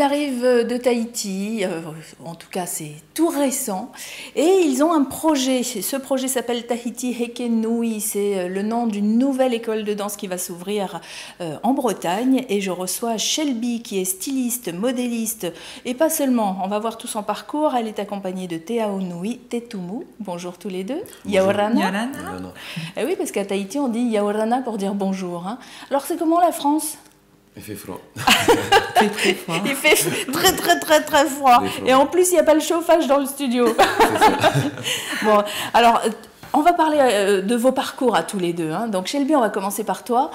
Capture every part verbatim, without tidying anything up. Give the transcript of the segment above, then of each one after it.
arrivent de Tahiti, euh, en tout cas c'est tout récent, et ils ont un projet. Ce projet s'appelle Tahiti Heke Nui, c'est le nom d'une nouvelle école de danse qui va s'ouvrir euh, en Bretagne. Et je reçois Shelby qui est styliste, modéliste, et pas seulement. On va voir tout son parcours. Elle est accompagnée de Te Aonui Tetumu. Bonjour tous les deux. Bonjour. Yaorana. Yaorana. Eh oui, parce qu'à Tahiti on dit Yaorana pour dire bonjour. Hein. Alors c'est comment la France ? Il fait froid. Très, très froid. Il fait très très très très froid. Et en plus, il n'y a pas le chauffage dans le studio. Bon, alors, on va parler euh, de vos parcours à tous les deux. Hein. Donc, Shelby, on va commencer par toi.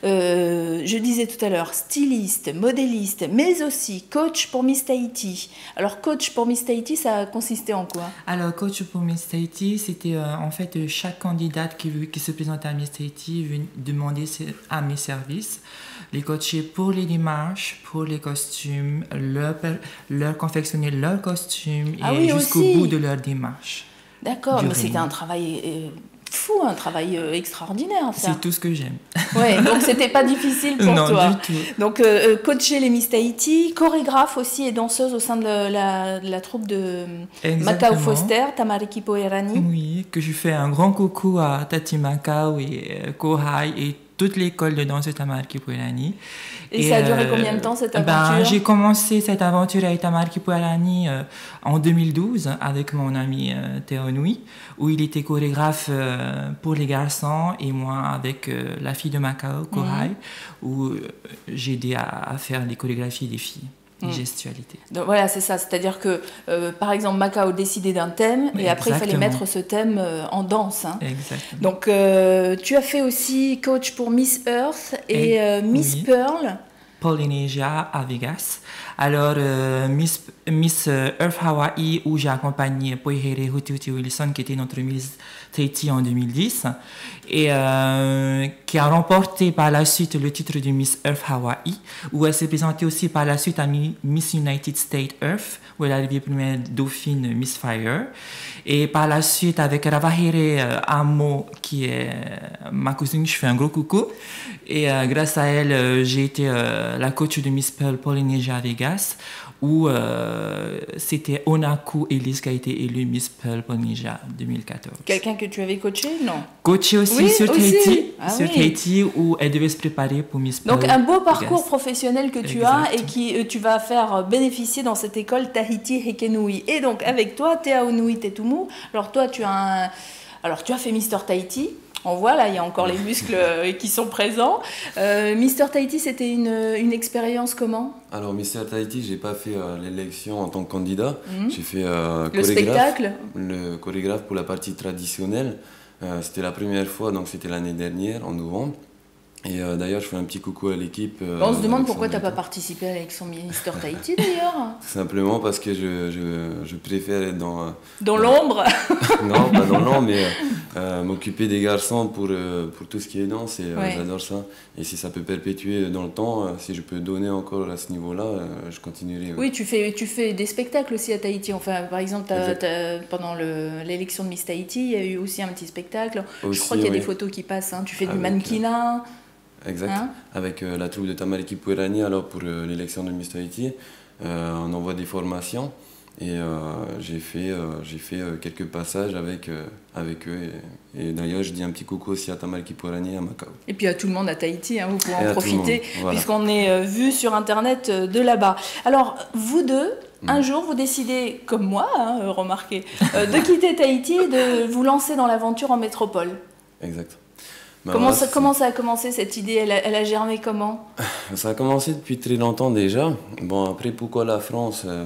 Euh, je disais tout à l'heure, styliste, modéliste, mais aussi coach pour Miss Tahiti. Alors, coach pour Miss Tahiti, ça consistait en quoi ? Alors, coach pour Miss Tahiti, c'était euh, en fait chaque candidate qui, qui se présentait à Miss Tahiti venait demander à mes services. Les coacher pour les démarches, pour les costumes, leur, leur confectionner leurs costumes ah et oui, jusqu'au aussi. bout de leur démarche. D'accord, mais c'était un travail euh, fou, un travail euh, extraordinaire, ça. C'est tout ce que j'aime. Ouais, donc c'était pas difficile pour non, toi. Non, du tout. Donc euh, coacher les Miss Tahiti, chorégraphe aussi et danseuse au sein de la, de la troupe de Macao Foster, Tamariki Poerani. Oui, que je fais un grand coucou à Tati Macao et euh, Kohai et toute l'école de danse de Tamariki Poerani. Et, et ça a duré euh, combien de temps cette aventure ? Ben, j'ai commencé cette aventure avec Tamariki Poerani euh, en deux mille douze avec mon ami euh, Te Aonui, où il était chorégraphe euh, pour les garçons et moi avec euh, la fille de Macao, Kohai, mmh. où euh, j'ai aidé à, à faire les chorégraphies des filles. Mmh. Gestualité. Donc voilà, c'est ça. C'est-à-dire que, euh, par exemple, Macao décidait d'un thème et Exactement. Après, il fallait mettre ce thème euh, en danse. Hein. Exactement. Donc, euh, tu as fait aussi coach pour Miss Earth et, et euh, Miss oui. Pearl. Polynesia à Vegas. Alors, euh, Miss, Miss Earth Hawaii, où j'ai accompagné Poihere Hutihuti Wilson, qui était notre Miss Tahiti en deux mille dix, et euh, qui a remporté par la suite le titre de Miss Earth Hawaii, où elle s'est présentée aussi par la suite à Miss United States Earth, où elle est arrivée première dauphine Miss Fire. Et par la suite, avec Ravahere Amo, qui est ma cousine, je fais un gros coucou. Et euh, grâce à elle, euh, j'ai été euh, la coach de Miss Pearl Polynesia à Vegas, où euh, c'était Onaku Elise qui a été élue Miss Pearl Polynesia deux mille quatorze. Quelqu'un que tu avais coaché, non ? Coaché aussi oui, sur aussi. Tahiti, ah, sur oui. Tahiti, où elle devait se préparer pour Miss Pearl. Donc un beau parcours Vegas. professionnel que tu exact. as et qui euh, tu vas faire bénéficier dans cette école Tahiti Heke Nui. Et donc avec toi, Te Aonui Tetumu. Alors toi, tu as un... Alors tu as fait Mister Tahiti. On voit là, il y a encore les muscles qui sont présents. Euh, Mister Tahiti, c'était une, une expérience comment ? Alors, Mister Tahiti, j'ai pas fait euh, l'élection en tant que candidat. Mmh. J'ai fait euh, le spectacle. Le chorégraphe pour la partie traditionnelle. Euh, c'était la première fois, donc c'était l'année dernière, en novembre. Et euh, d'ailleurs, je fais un petit coucou à l'équipe. Euh, On se demande pourquoi tu n'as pas participé à l'élection Mister Tahiti d'ailleurs. Tout simplement parce que je, je, je préfère être dans... Euh, dans l'ombre. Non, pas dans l'ombre, mais euh, m'occuper des garçons pour, euh, pour tout ce qui est danse. Et euh, ouais. J'adore ça. Et si ça peut perpétuer dans le temps, euh, si je peux donner encore à ce niveau-là, euh, je continuerai. Ouais. Oui, tu fais, tu fais des spectacles aussi à Tahiti. Enfin, par exemple, t'as, t'as, pendant le, l'élection de Miss Tahiti, il y a eu aussi un petit spectacle. Aussi, je crois qu'il y a oui. des photos qui passent. Hein. Tu fais Avec, du mannequinat. Exact. Hein? Avec euh, la troupe de Tamariki Poerani, alors pour euh, l'élection de Miss Tahiti, euh, on envoie des formations et euh, j'ai fait, euh, j'ai fait euh, quelques passages avec, euh, avec eux. Et, et d'ailleurs, je dis un petit coucou aussi à Tamariki Poerani et à Macao. Et puis à tout le monde à Tahiti, hein, vous pouvez et en profiter, voilà. puisqu'on est euh, vu sur Internet euh, de là-bas. Alors, vous deux, mmh. un jour, vous décidez, comme moi, hein, euh, remarquez, euh, de quitter Tahiti et de vous lancer dans l'aventure en métropole. Exact. Ben comment, voilà, ça, comment ça a commencé cette idée ? Elle a, elle a germé comment ? Ça a commencé depuis très longtemps déjà. Bon, après, pourquoi la France ? euh,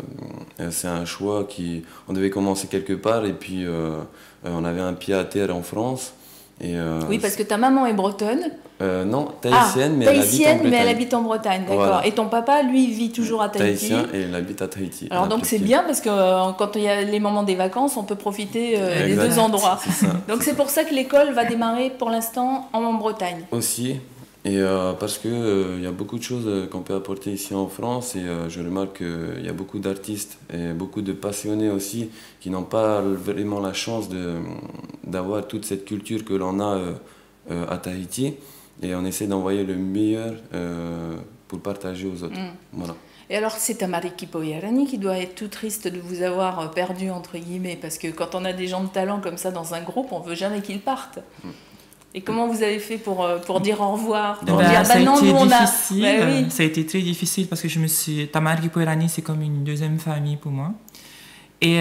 C'est un choix qui... On devait commencer quelque part et puis euh, on avait un pied à terre en France. Et, euh, oui, parce que ta maman est bretonne. Euh, non, tahitienne, ah, mais, tahitienne elle mais elle habite en Bretagne. D'accord. Voilà. Et ton papa, lui, vit toujours à Tahiti. Tahitien et il habite à Tahiti. Alors donc c'est bien parce que euh, quand il y a les moments des vacances, on peut profiter euh, des deux endroits. C'est ça, donc c'est, c'est pour ça que l'école va démarrer pour l'instant en Bretagne. Aussi. Et euh, parce qu'il euh, y a beaucoup de choses qu'on peut apporter ici en France et euh, je remarque qu'il y a beaucoup d'artistes et beaucoup de passionnés aussi qui n'ont pas vraiment la chance de, d'avoir toute cette culture que l'on a euh, euh, à Tahiti et on essaie d'envoyer le meilleur euh, pour partager aux autres. Mmh. Voilà. Et alors, c'est Tamariki Poyarani qui doit être tout triste de vous avoir perdu, entre guillemets, parce que quand on a des gens de talent comme ça dans un groupe, on veut jamais qu'ils partent. Mm. Et comment vous avez fait pour, pour dire au revoir, pour ben, dire, ça, bah a non, été nous, on difficile, a... Ben, oui. Ça a été très difficile parce que je me suis... Tamariki Poyarani, c'est comme une deuxième famille pour moi. Et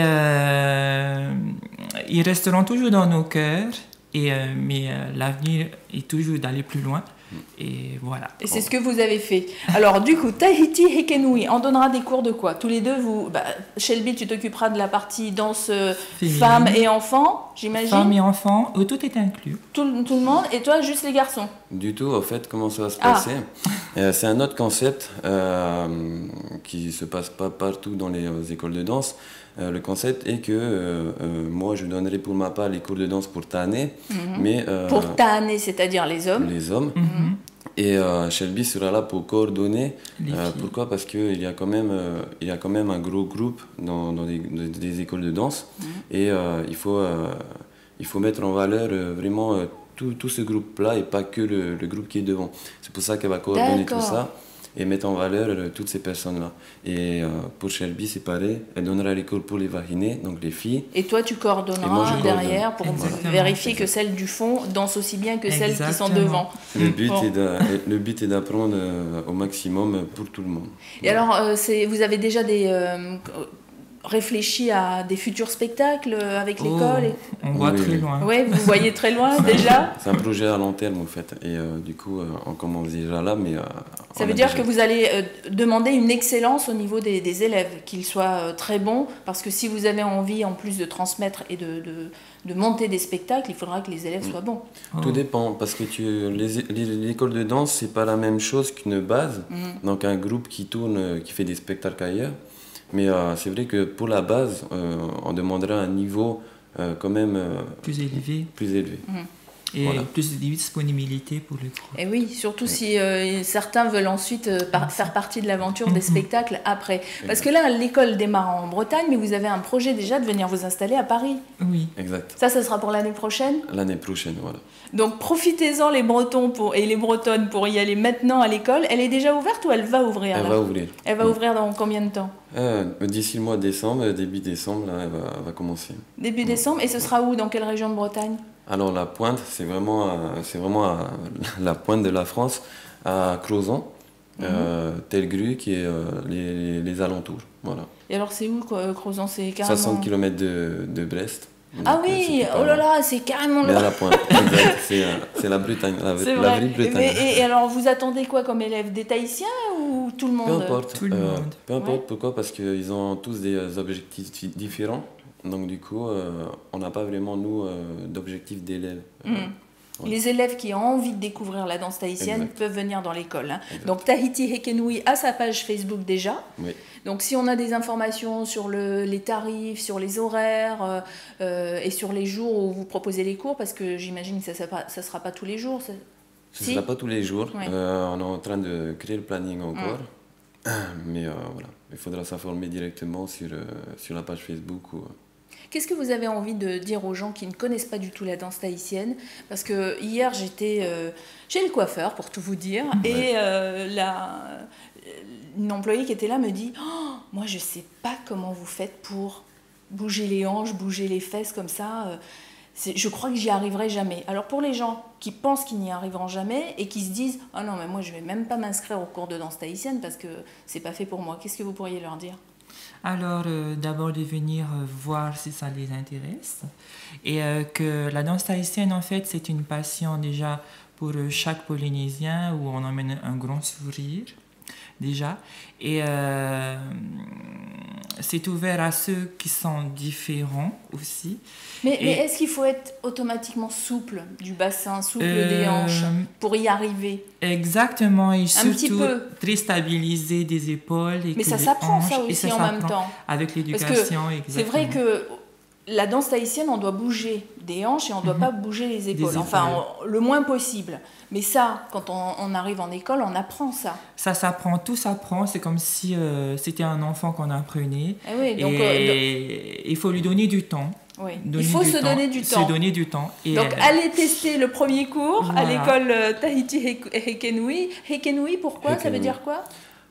euh, ils resteront toujours dans nos cœurs, et, euh, mais euh, l'avenir est toujours d'aller plus loin. Et voilà. Et c'est ce que vous avez fait. Alors, du coup, Tahiti Hekenui, on donnera des cours de quoi? Tous les deux, vous... Bah, Shelby, tu t'occuperas de la partie danse femmes et enfants, j'imagine? Femmes et enfants, euh, tout est inclus. Tout, tout le monde, et toi, juste les garçons? Du tout, en fait, comment ça va se passer? Ah. euh, C'est un autre concept euh, qui ne se passe pas partout dans les euh, écoles de danse. Euh, le concept est que euh, euh, moi, je donnerai pour ma part les cours de danse pour Tane. Mm-hmm. mais euh, Pour Tane, c'est-à-dire les hommes? Les hommes. Mm-hmm. Et euh, Shelby sera là pour coordonner. Euh, pourquoi? Parce qu'il y, a quand même, euh, il y a quand même un gros groupe dans, dans des, des écoles de danse. Mm-hmm. Et euh, il, faut, euh, il faut mettre en valeur euh, vraiment euh, tout, tout ce groupe-là et pas que le, le groupe qui est devant. C'est pour ça qu'elle va coordonner tout ça et mettre en valeur euh, toutes ces personnes-là. Et euh, pour Shelby, c'est pareil. Elle donnera les cours pour les vaginés, donc les filles. Et toi, tu coordonneras derrière pour Exactement. vérifier Exactement. que celles du fond dansent aussi bien que Exactement. celles qui sont devant. Le but, bon. est, de, est d'apprendre euh, au maximum pour tout le monde. Et voilà. alors, euh, c'est, vous avez déjà des... Euh, réfléchi à des futurs spectacles avec oh, l'école et... On voit oui, très oui. loin. Oui, vous voyez très loin déjà. C'est un projet à long terme en fait. Et euh, du coup, euh, on commence déjà là. Mais, euh, Ça veut dire déjà... que vous allez euh, demander une excellence au niveau des, des élèves, qu'ils soient euh, très bons. Parce que si vous avez envie, en plus de transmettre et de, de, de monter des spectacles, il faudra que les élèves mmh. soient bons. Tout oh. dépend. Parce que tu, les, l'école de danse, c'est pas la même chose qu'une base. Mmh. Donc un groupe qui tourne, qui fait des spectacles ailleurs. Mais euh, c'est vrai que pour la base, euh, on demandera un niveau euh, quand même euh, plus élevé. Plus élevé. Mmh. Et voilà. plus de disponibilité pour le cours. Et oui, surtout oui. si euh, certains veulent ensuite euh, par, faire partie de l'aventure mmh. des spectacles après. Parce que là, l'école démarre en Bretagne, mais vous avez un projet déjà de venir vous installer à Paris. Oui. Exact. Ça, ça sera pour l'année prochaine? L'année prochaine, voilà. Donc profitez-en les Bretons pour, et les Bretonnes pour y aller maintenant à l'école. Elle est déjà ouverte ou elle va ouvrir? Elle là va ouvrir. Elle va mmh. ouvrir dans combien de temps? euh, D'ici le mois de décembre, début décembre, là, elle va, elle va commencer. Début mmh. décembre, et ce sera où? Dans quelle région de Bretagne? Alors la pointe, c'est vraiment, c'est vraiment à la pointe de la France, à Crozon, mmh. euh, Telgru, qui est euh, les, les alentours. Voilà. Et alors c'est où Crozon? C'est carrément... soixante kilomètres de, de Brest. Donc, ah oui, oh là là, c'est carrément... Mais à la pointe, exact, c'est, c'est la Bretagne, la, c'est la vraie Bretagne. Mais, et, et alors vous attendez quoi comme élèves? Des Tahitiens ou tout le monde? Peu importe, tout le euh, monde. Peu importe, ouais. Pourquoi? Parce qu'ils ont tous des objectifs différents. Donc du coup, euh, on n'a pas vraiment, nous, euh, d'objectif d'élèves. Mmh. Ouais. Les élèves qui ont envie de découvrir la danse tahitienne exact. peuvent venir dans l'école. Hein. Donc Tahiti Hekenui a sa page Facebook déjà. Oui. Donc si on a des informations sur le, les tarifs, sur les horaires euh, et sur les jours où vous proposez les cours, parce que j'imagine que ça ne sera pas tous les jours. Ça ne si? sera pas tous les jours. Ouais. Euh, on est en train de créer le planning encore. Mmh. Mais euh, voilà, il faudra s'informer directement sur, euh, sur la page Facebook. Ou, euh, Qu'est-ce que vous avez envie de dire aux gens qui ne connaissent pas du tout la danse tahitienne? Parce que hier, j'étais euh, chez le coiffeur, pour tout vous dire, ouais. et euh, la, une employée qui était là me dit oh, « Moi, je ne sais pas comment vous faites pour bouger les hanches, bouger les fesses comme ça. C'est, je crois que j'y arriverai jamais. » Alors pour les gens qui pensent qu'ils n'y arriveront jamais et qui se disent « Ah non, mais moi, je ne vais même pas m'inscrire au cours de danse tahitienne parce que ce n'est pas fait pour moi. » Qu'est-ce que vous pourriez leur dire? Alors, euh, d'abord de venir euh, voir si ça les intéresse. Et euh, que la danse tahitienne, en fait, c'est une passion déjà pour euh, chaque Polynésien où on emmène un grand sourire, déjà. Et euh, c'est ouvert à ceux qui sont différents aussi. Mais, Et, mais est-ce qu'il faut être automatiquement souple du bassin, souple euh, des hanches pour y arriver? Exactement, et un surtout petit peu. Très stabiliser des épaules. Et mais que ça les s'apprend hanches, ça aussi ça en même temps. Avec l'éducation, exactement. C'est vrai que la danse tahitienne, on doit bouger des hanches et on ne doit mm-hmm. pas bouger les épaules. Enfin, on, le moins possible. Mais ça, quand on, on arrive en école, on apprend ça. Ça s'apprend, tout s'apprend. C'est comme si euh, c'était un enfant qu'on apprenait. Et, oui, donc, et euh, il faut lui donner du temps. Oui. Il faut se temps, donner du temps. Se donner du temps. Et donc, euh, allez tester le premier cours voilà. à l'école Tahiti Hekenui. Hekenui, pourquoi? Hekenui. Ça veut dire quoi?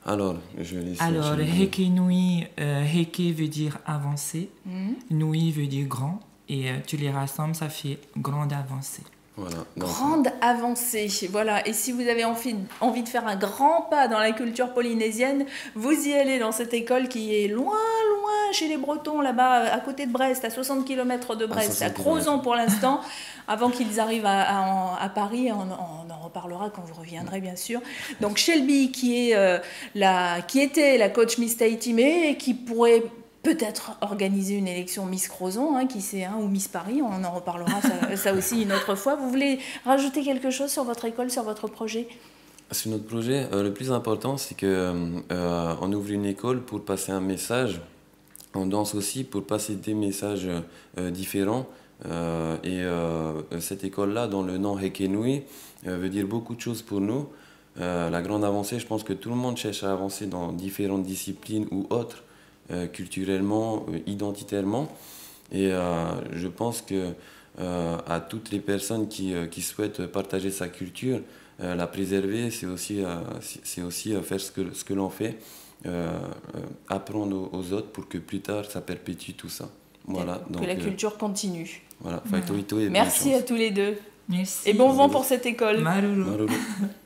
Alors, je vais laisser Alors, enchaîner. Heke Nui, euh, Heke veut dire avancé, Mhm. Nui veut dire grand, et euh, tu les rassembles, ça fait grande avancée. Voilà. Donc, Grande avancée, voilà. Et si vous avez envie, envie de faire un grand pas dans la culture polynésienne, vous y allez dans cette école qui est loin, loin chez les Bretons, là-bas, à côté de Brest, à soixante kilomètres de Brest, à, soixante Crozon pour l'instant, avant qu'ils arrivent à, à, à Paris. On, on en reparlera quand je reviendrai, bien sûr. Donc Shelby, qui, est, euh, la, qui était la coach Miss Tahiti, mais qui pourrait peut-être organiser une élection Miss Crozon, hein, qui sait, hein, ou Miss Paris, on en reparlera ça, ça aussi une autre fois. Vous voulez rajouter quelque chose sur votre école, sur votre projet? sur notre projet, euh, le plus important, c'est qu'on euh, ouvre une école pour passer un message. On danse aussi pour passer des messages euh, différents. Euh, et euh, cette école-là, dont le nom Heke Nui, euh, veut dire beaucoup de choses pour nous. Euh, la grande avancée, je pense que tout le monde cherche à avancer dans différentes disciplines ou autres, euh, culturellement, euh, identitairement. Et euh, je pense que euh, à toutes les personnes qui, euh, qui souhaitent partager sa culture, euh, la préserver, c'est aussi, euh, c'est aussi euh, faire ce que, ce que l'on fait, euh, euh, apprendre aux, aux autres pour que plus tard ça perpétue tout ça. Voilà, Que donc, la euh, culture continue. voilà, Faito Ito et bonne Merci chance. à tous les deux. Merci. Et bon vent pour cette école. Maruru. Maruru.